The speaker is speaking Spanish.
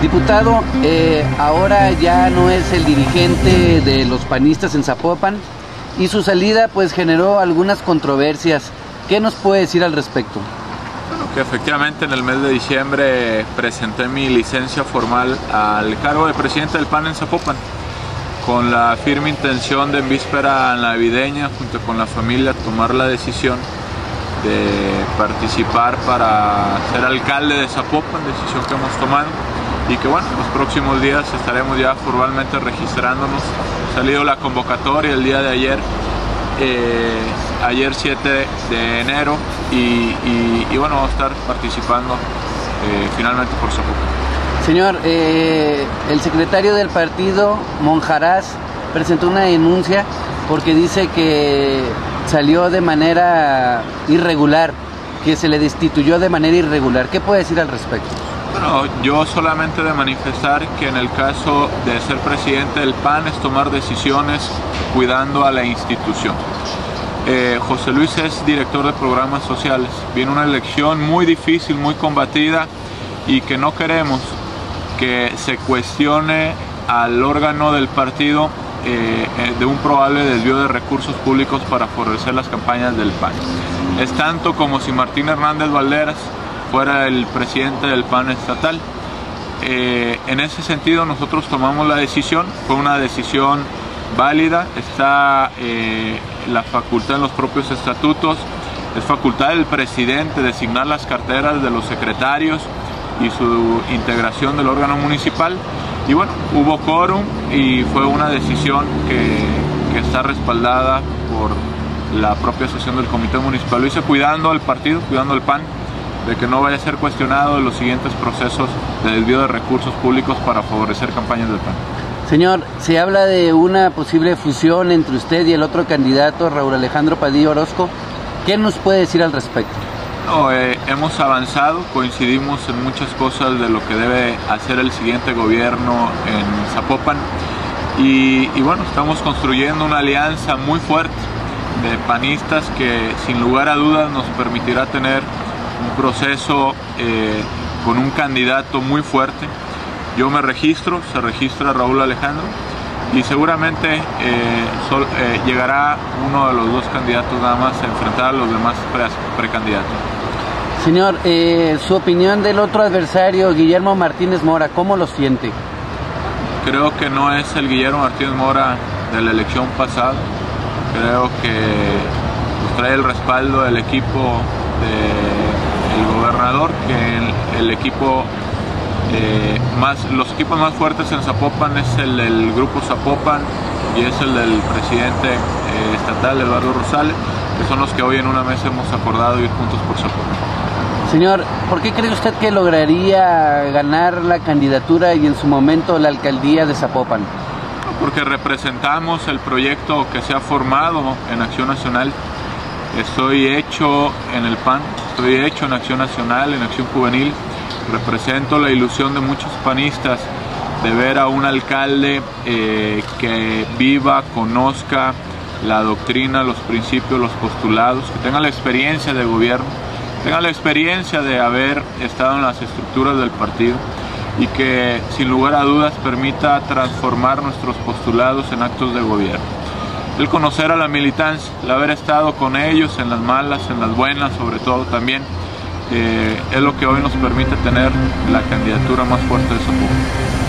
Diputado, ahora ya no es el dirigente de los panistas en Zapopan y su salida pues generó algunas controversias. ¿Qué nos puede decir al respecto? Bueno, que efectivamente en el mes de diciembre presenté mi licencia formal al cargo de presidente del PAN en Zapopan, con la firme intención de en víspera navideña, junto con la familia, tomar la decisión de participar para ser alcalde de Zapopan, decisión que hemos tomado y que bueno, en los próximos días estaremos ya formalmente registrándonos. Ha salido la convocatoria el día de ayer, ayer 7 de enero y bueno, vamos a estar participando finalmente por Zapopan. Señor, el secretario del partido, Monjarás, presentó una denuncia porque dice que salió de manera irregular, que se le destituyó de manera irregular. ¿Qué puede decir al respecto? Bueno, yo solamente de manifestar que en el caso de ser presidente del PAN es tomar decisiones cuidando a la institución. José Luis es director de programas sociales. Viene una elección muy difícil, muy combatida y que no queremos que se cuestione al órgano del partido de un probable desvío de recursos públicos para favorecer las campañas del PAN. Es tanto como si Martín Hernández Valderas fuera el presidente del PAN estatal. En ese sentido nosotros tomamos la decisión, fue una decisión válida, está la facultad en los propios estatutos, es facultad del presidente designar las carteras de los secretarios y su integración del órgano municipal. Y bueno, hubo quórum y fue una decisión que está respaldada por la propia sesión del comité municipal. Lo hice cuidando al partido, cuidando al PAN, de que no vaya a ser cuestionado en los siguientes procesos de desvío de recursos públicos para favorecer campañas del PAN. Señor, se habla de una posible fusión entre usted y el otro candidato, Raúl Alejandro Padilla Orozco. ¿Qué nos puede decir al respecto? No, hemos avanzado, coincidimos en muchas cosas de lo que debe hacer el siguiente gobierno en Zapopan y bueno, estamos construyendo una alianza muy fuerte de panistas que sin lugar a dudas nos permitirá tener un proceso con un candidato muy fuerte. Yo me registro, se registra Raúl Alejandro y seguramente llegará uno de los dos candidatos nada más a enfrentar a los demás precandidatos. Señor, su opinión del otro adversario, Guillermo Martínez Mora, ¿cómo lo siente? Creo que no es el Guillermo Martínez Mora de la elección pasada. Creo que pues, trae el respaldo del equipo del gobernador, que el equipo los equipos más fuertes en Zapopan es el del Grupo Zapopan y es el del presidente estatal, Eduardo Rosales, que son los que hoy en una mesa hemos acordado ir juntos por Zapopan. Señor, ¿por qué cree usted que lograría ganar la candidatura y en su momento la alcaldía de Zapopan? Porque representamos el proyecto que se ha formado en Acción Nacional. Estoy hecho en el PAN, estoy hecho en Acción Nacional, en Acción Juvenil. Represento la ilusión de muchos panistas de ver a un alcalde que viva, conozca la doctrina, los principios, los postulados, que tenga la experiencia de gobierno, tenga la experiencia de haber estado en las estructuras del partido y que sin lugar a dudas permita transformar nuestros postulados en actos de gobierno. El conocer a la militancia, el haber estado con ellos en las malas, en las buenas sobre todo también, es lo que hoy nos permite tener la candidatura más fuerte de Zapopan.